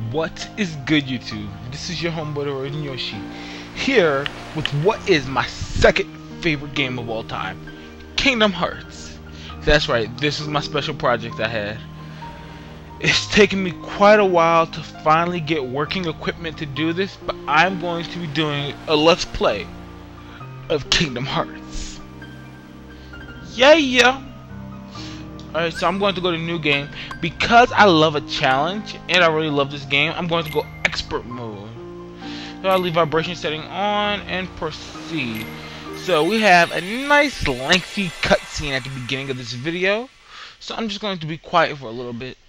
What is good, YouTube? This is your homeboy RagingYoshi here with what is my second favorite game of all time, Kingdom Hearts. That's right, this is my special project I had. It's taken me quite a while to finally get working equipment to do this, but I'm going to be doing a let's play of Kingdom Hearts. Yeah. Alright, so I'm going to go to new game. Because I love a challenge and I really love this game, I'm going to go expert mode. So I'll leave vibration setting on and proceed. So we have a nice lengthy cutscene at the beginning of this video. So I'm just going to be quiet for a little bit.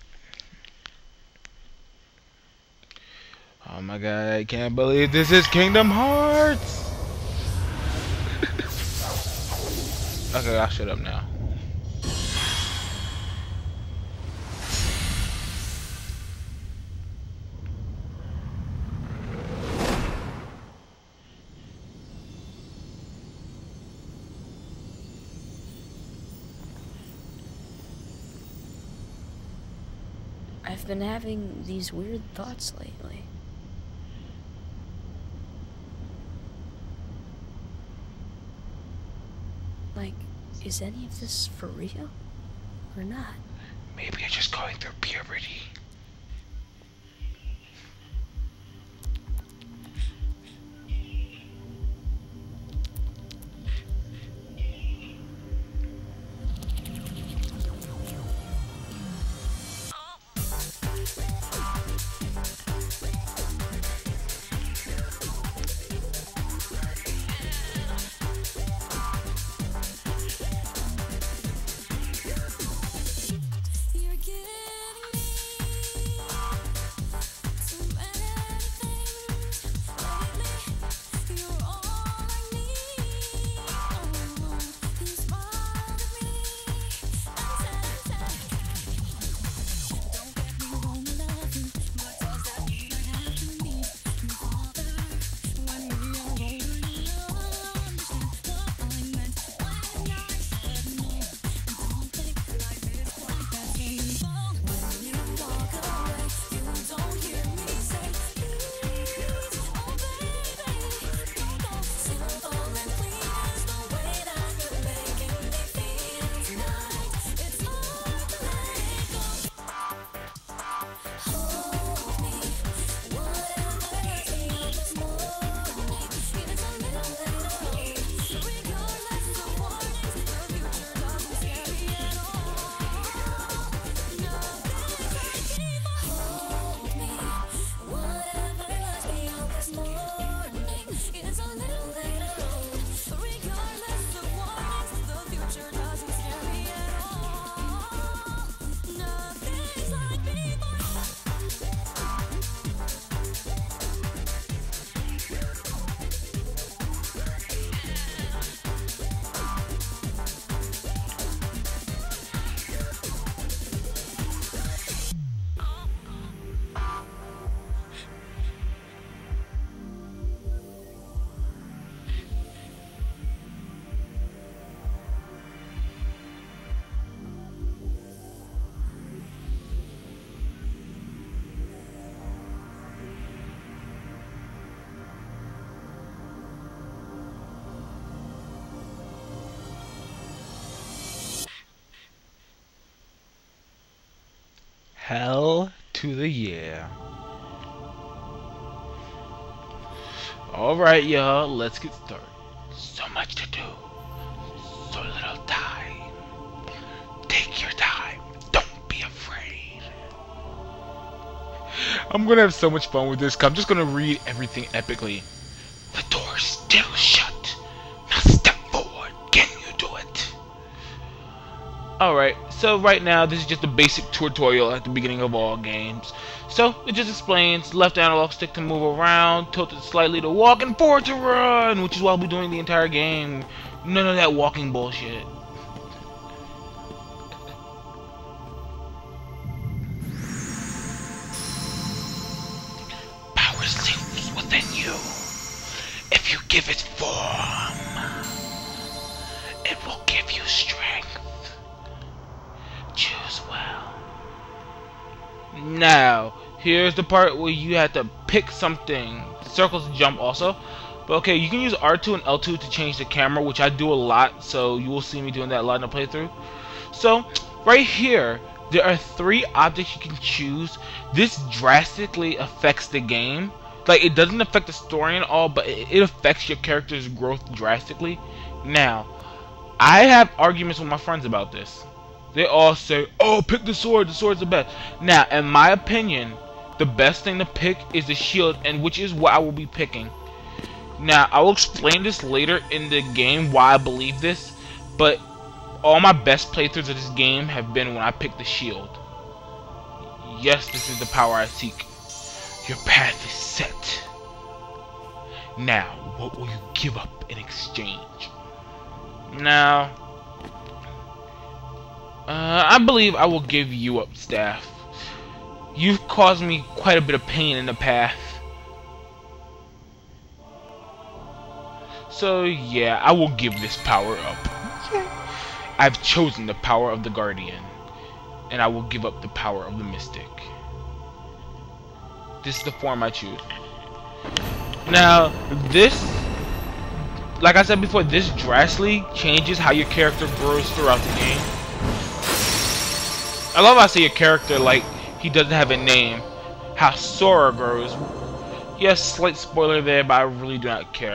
Oh my god, I can't believe this is Kingdom Hearts! Okay, I'll shut up now. I've been having these weird thoughts lately. Like, is any of this for real? Or not? Maybe you're just going through puberty. Hell to the yeah. Alright, y'all, let's get started. So much to do, so little time. Take your time, don't be afraid. I'm gonna have so much fun with this, 'cause I'm just gonna read everything epically. The door's still shut. Now step forward, can you do it? Alright, so right now this is just a basic tutorial at the beginning of all games. So it just explains left analog stick to move around, tilted slightly to walk, and forward to run, which is what I'll be doing the entire game. None of that walking bullshit. Power sleeps within you. If you give it form, it will give you strength. Choose well. Now, Here's the part where you have to pick something. Circles to jump also. But okay, you can use R2 and L2 to change the camera, which I do a lot, so you will see me doing that a lot in the playthrough. So, right here, there are 3 objects you can choose. This drastically affects the game. Like, it doesn't affect the story at all, but it affects your character's growth drastically. Now, I have arguments with my friends about this. They all say, oh, pick the sword's the best. Now, in my opinion, the best thing to pick is the shield, and which is what I will be picking. Now, I will explain this later in the game why I believe this, but all my best playthroughs of this game have been when I pick the shield. Yes, this is the power I seek. Your path is set. Now, what will you give up in exchange? Now, I believe I will give you up, Staff. You've caused me quite a bit of pain in the path. So yeah, I will give this power up. I've chosen the power of the Guardian, and I will give up the power of the Mystic. This is the form I choose. Now, this, like I said before, this drastically changes how your character grows throughout the game. I love how I say your character like he doesn't have a name. How Sora grows. Yes, slight spoiler there, but I really do not care.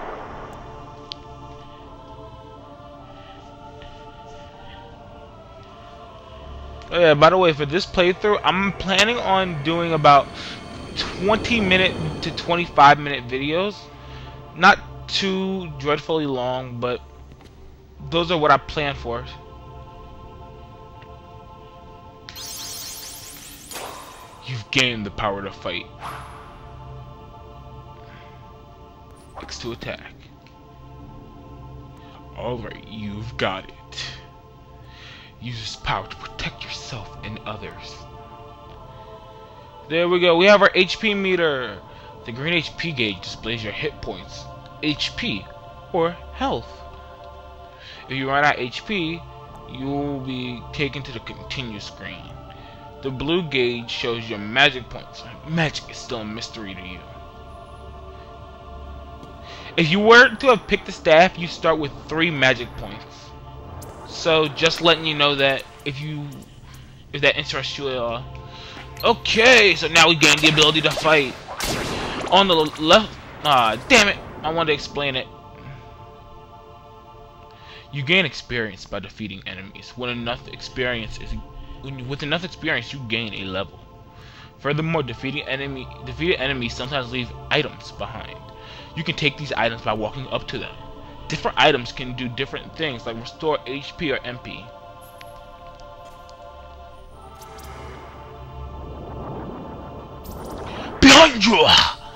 Oh yeah, by the way, for this playthrough, I'm planning on doing about 20-minute to 25-minute videos. Not too dreadfully long, but those are what I plan for. You've gained the power to fight. X to attack. Alright, you've got it. Use this power to protect yourself and others. There we go. We have our HP meter. The green HP gauge displays your hit points, HP, or health. If you run out of HP, you will be taken to the continue screen. The blue gauge shows your magic points. Magic is still a mystery to you. If you were to have picked the staff, you start with 3 magic points. So just letting you know that if that interests you at all. Okay, so now we gain the ability to fight. On the left, damn it, I wanted to explain it. You gain experience by defeating enemies. With enough experience, you gain a level. Furthermore, defeated enemies sometimes leave items behind. You can take these items by walking up to them. Different items can do different things, like restore HP or MP. Behind you!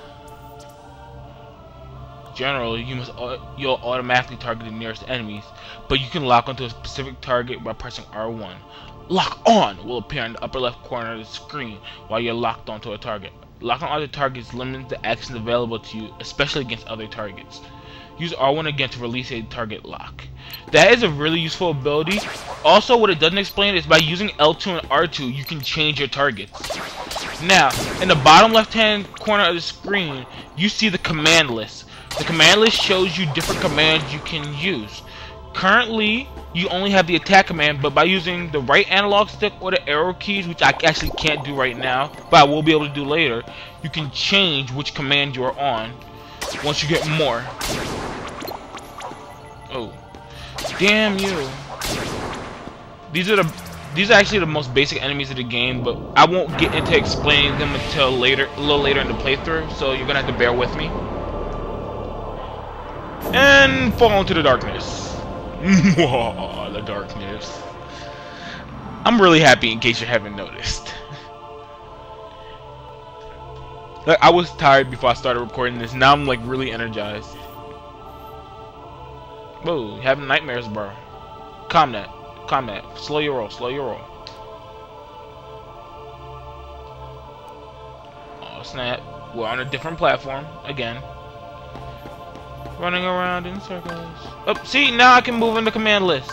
Generally, you'll automatically target the nearest enemies, but you can lock onto a specific target by pressing R1. Lock on will appear in the upper left corner of the screen while you're locked onto a target. Locking on other targets limits the actions available to you, especially against other targets. Use R1 again to release a target lock. That is a really useful ability. Also, what it doesn't explain is by using L2 and R2, you can change your targets. Now, in the bottom left-hand corner of the screen, you see the command list. The command list shows you different commands you can use. Currently, you only have the attack command, but by using the right analog stick or the arrow keys, which I actually can't do right now, but I will be able to do later, you can change which command you are on once you get more. Oh, damn you! These are actually the most basic enemies of the game, but I won't get into explaining them until later, a little later in the playthrough. So you're gonna have to bear with me. And fall into the darkness. The darkness. I'm really happy, in case you haven't noticed. Like, I was tired before I started recording this. Now I'm like really energized. Whoa, you having nightmares, bro. Calm that. Calm that. Slow your roll. Slow your roll. Oh, snap. We're on a different platform. Again. Running around in circles. Oh, see? Now I can move in the command list.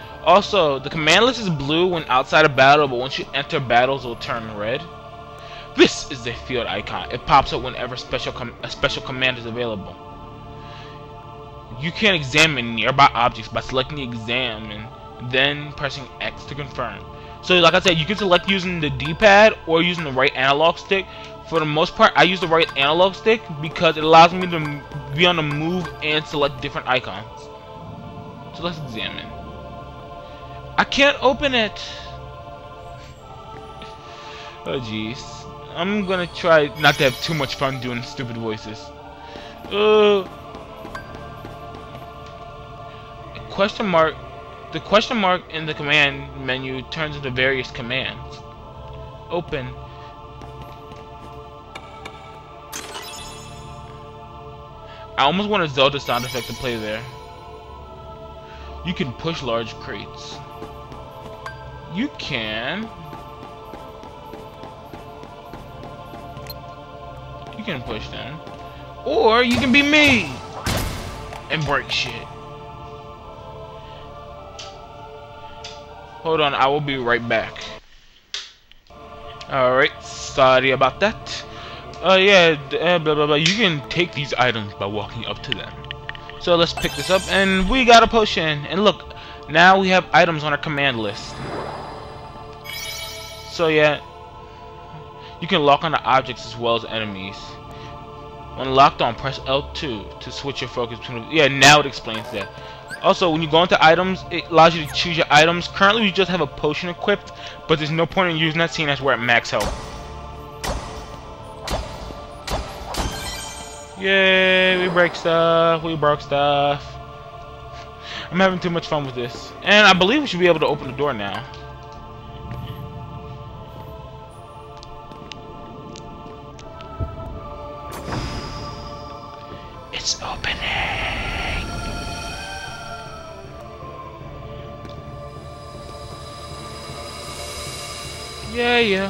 Also, the command list is blue when outside of battle, but once you enter battles, it will turn red. This is the field icon. It pops up whenever a special command is available. You can examine nearby objects by selecting the examine, then pressing X to confirm. So like I said, you can select using the D-pad or using the right analog stick. For the most part, I use the right analog stick because it allows me to be on the move and select different icons. So let's examine. I can't open it. Oh jeez. I'm gonna try not to have too much fun doing stupid voices. Question mark. The question mark in the command menu turns into various commands. Open. I almost want a Zelda sound effect to play there. You can push large crates. You can. You can push them. Or you can be me and break shit. Hold on, I will be right back. Alright, sorry about that. Blah, blah, blah. You can take these items by walking up to them. So let's pick this up, and we got a potion. And look, now we have items on our command list. So yeah, you can lock on the objects as well as enemies. When locked on, press L2 to switch your focus between. Yeah, now it explains that. Also, when you go into items, it allows you to choose your items. Currently, we just have a potion equipped, but there's no point in using that, seeing as we're at max health. Yay, we break stuff, we broke stuff. I'm having too much fun with this. And I believe we should be able to open the door now. It's opening. Yeah.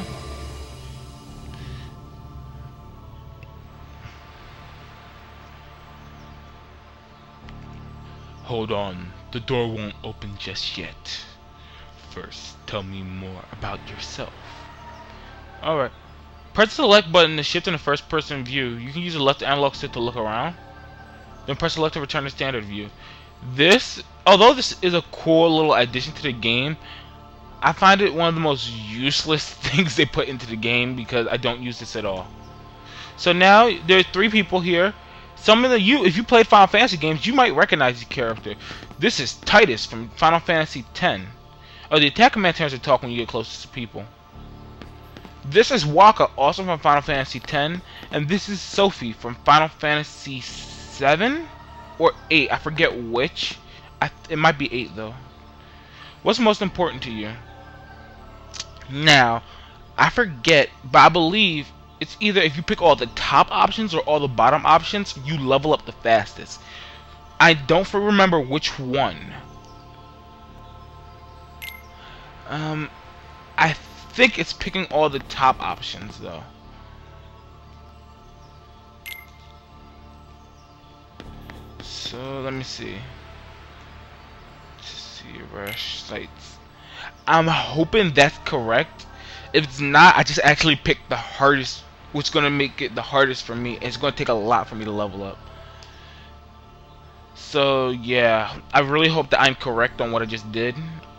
Hold on, the door won't open just yet. First, tell me more about yourself. Alright. Press the select button to shift in the first person view. You can use the left analog stick to look around. Then press select to return to standard view. Although this is a cool little addition to the game, I find it one of the most useless things they put into the game because I don't use this at all. So now there are 3 people here. If you played Final Fantasy games, you might recognize this character. This is Titus from Final Fantasy X. Oh, the attack command turns to talk when you get closest to people. This is Waka, also from Final Fantasy X, and this is Sophie from Final Fantasy VII or 8. I forget which. It might be 8 though. What's most important to you? Now, I forget, but I believe it's either if you pick all the top options or all the bottom options, you level up the fastest. I don't remember which one. I think it's picking all the top options though. So let me see. Rush sites. I'm hoping that's correct. If it's not, I just actually picked the hardest, which is gonna make it the hardest for me. It's gonna take a lot for me to level up. So yeah, I really hope that I'm correct on what I just did.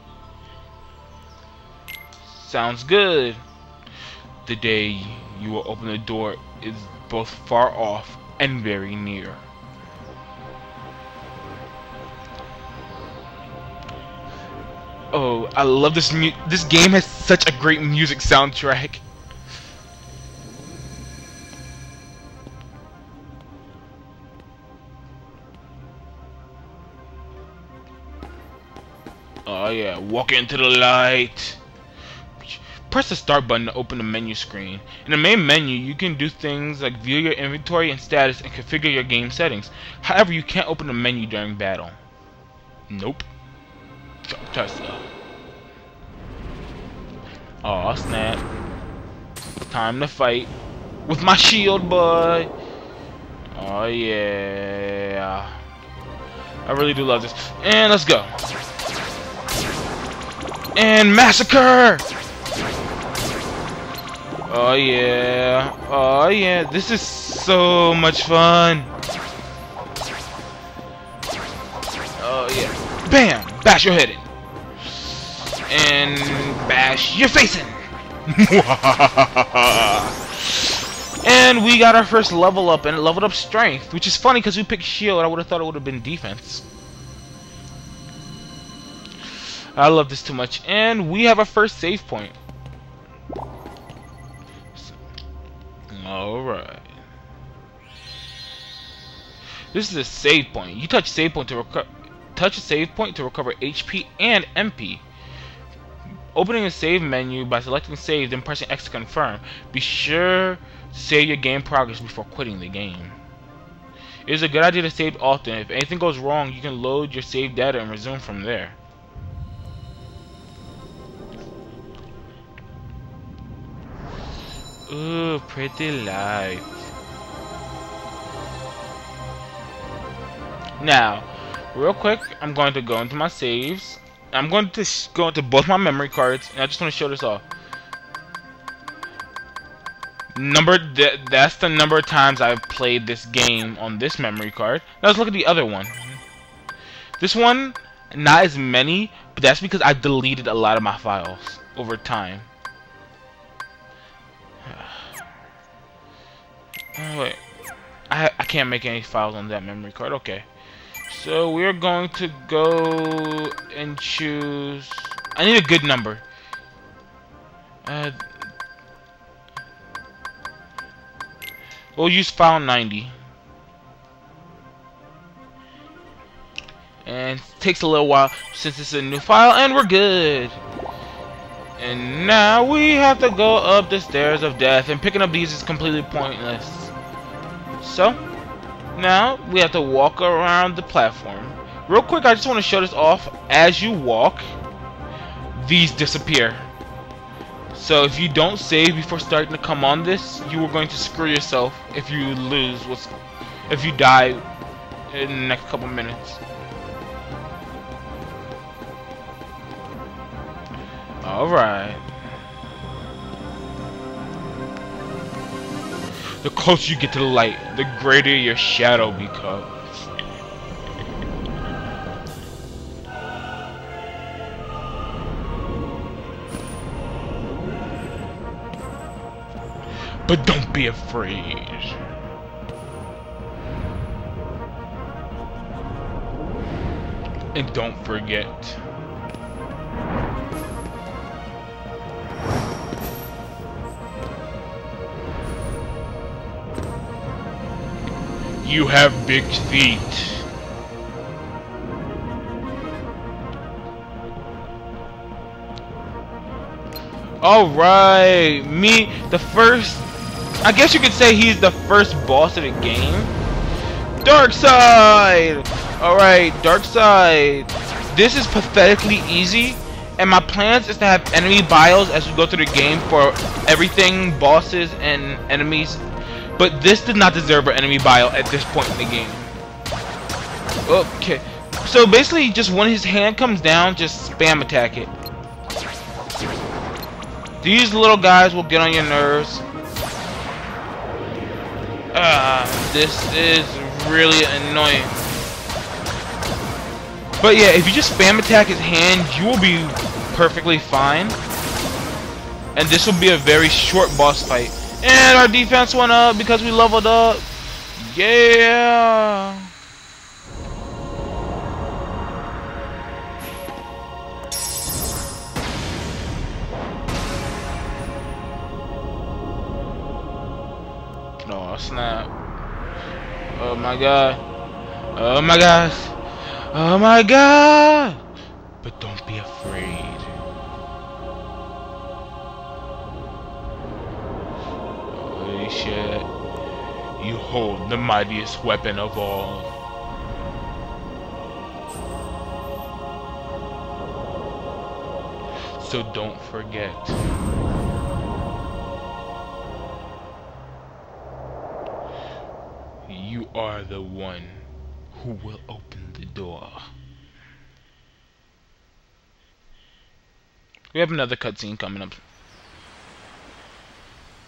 Sounds good. The day you will open the door is both far off and very near. Oh, I love this this game has such a great music soundtrack. Oh yeah, walk into the light. Press the start button to open the menu screen. In the main menu, you can do things like view your inventory and status and configure your game settings. However, you can't open the menu during battle. Nope. Tesla. Aw, snap. Time to fight. With my shield, boy. Oh, yeah. I really do love this. And let's go. And massacre! Oh yeah. Oh yeah. This is so much fun. Oh yeah. Bam! Bash your head in. And bash your face in. And we got our first level up, and it leveled up strength, which is funny because we picked shield. I would have thought it would have been defense. I love this too much. And we have our first save point. Alright. This is a save point. You touch save point to touch a save point to recover HP and MP. Opening a save menu by selecting save, then pressing X to confirm. Be sure to save your game progress before quitting the game. It is a good idea to save often. If anything goes wrong, you can load your save data and resume from there. Ooh, pretty light. Now, real quick, I'm going to go into my saves. I'm going to go into both my memory cards, and I just want to show this off. That's the number of times I've played this game on this memory card. Now let's look at the other one. This one, not as many, but that's because I deleted a lot of my files over time. Oh, wait, I can't make any files on that memory card. Okay, so we're going to go and choose. I need a good number. We'll use file 90. And it takes a little while since it's a new file, and we're good. And now we have to go up the stairs of death, and picking up these is completely pointless. So, now we have to walk around the platform. Real quick, I just want to show this off. As you walk, these disappear. So if you don't save before starting to come on this, you are going to screw yourself if you lose if you die in the next couple minutes. Alright. The closer you get to the light, the greater your shadow becomes. But don't be afraid. And don't forget. You have big feet. Alright, I guess you could say he's the first boss of the game. Darkseid! Alright, Darkseid. This is pathetically easy, and my plans is to have enemy bios as we go through the game for everything, bosses and enemies. But this did not deserve an enemy bio at this point in the game. Okay, so basically just when his hand comes down, just spam attack it. These little guys will get on your nerves. This is really annoying. But yeah, if you just spam attack his hand, you will be perfectly fine. And this will be a very short boss fight. And our defense went up because we leveled up. Yeah. Oh snap. Oh my god. Oh my gosh. Oh my god. But don't be afraid. Holy shit. You hold the mightiest weapon of all. So don't forget. You are the one who will open the door. We have another cutscene coming up.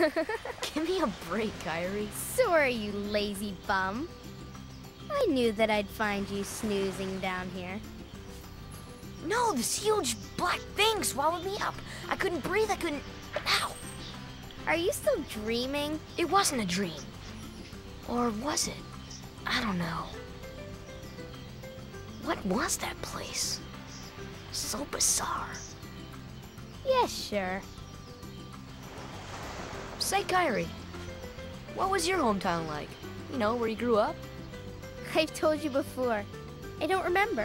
Give me a break, Kyrie. Sorry, you lazy bum. I knew that I'd find you snoozing down here. No, this huge black thing swallowed me up. I couldn't breathe, I couldn't... Ow! Are you still dreaming? It wasn't a dream. Or was it? I don't know. What was that place? So bizarre. Yeah, sure. Say, Kyrie, what was your hometown like? You know, where you grew up? I've told you before. I don't remember.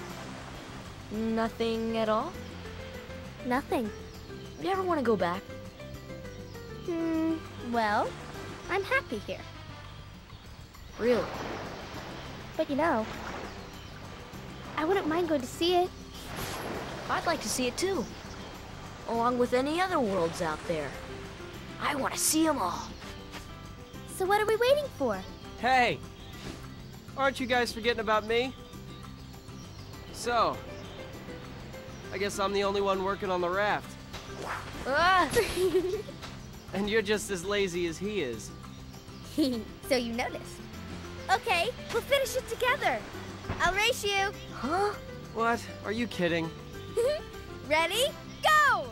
Nothing at all? Nothing. You ever want to go back? Well, I'm happy here. Really? But you know, I wouldn't mind going to see it. I'd like to see it too. Along with any other worlds out there. I want to see them all. So what are we waiting for? Hey! Aren't you guys forgetting about me? So, I guess I'm the only one working on the raft. Ah! And you're just as lazy as he is. So you noticed. Okay, we'll finish it together. I'll race you. Huh? What? Are you kidding? Ready? Go!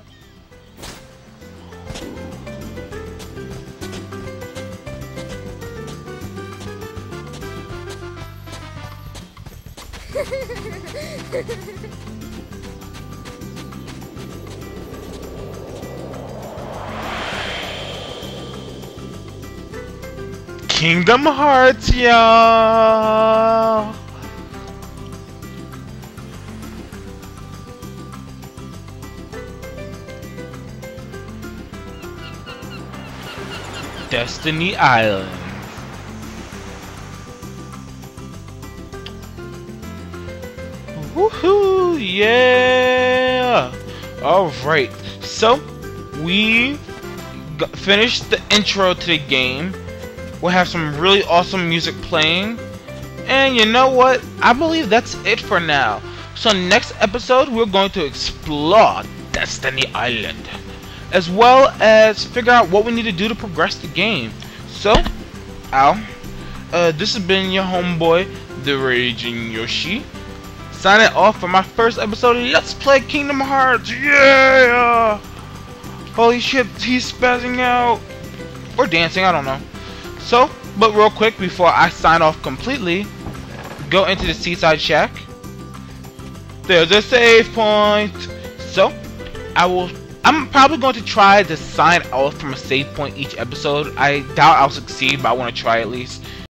Kingdom Hearts, y'all. Destiny Island. Woohoo! Yeah! Alright, so we finished the intro to the game. We'll have some really awesome music playing. And you know what? I believe that's it for now. So next episode, we're going to explore Destiny Island, as well as figure out what we need to do to progress the game. So, this has been your homeboy, the RagingYoshi, signing off for my first episode of Let's Play Kingdom Hearts. Yeah! Holy shit, he's spazzing out. Or dancing, I don't know. So, but real quick before I sign off completely, go into the Seaside Shack. There's a save point. So, I'm probably going to try to sign off from a save point each episode. I doubt I'll succeed, but I want to try at least.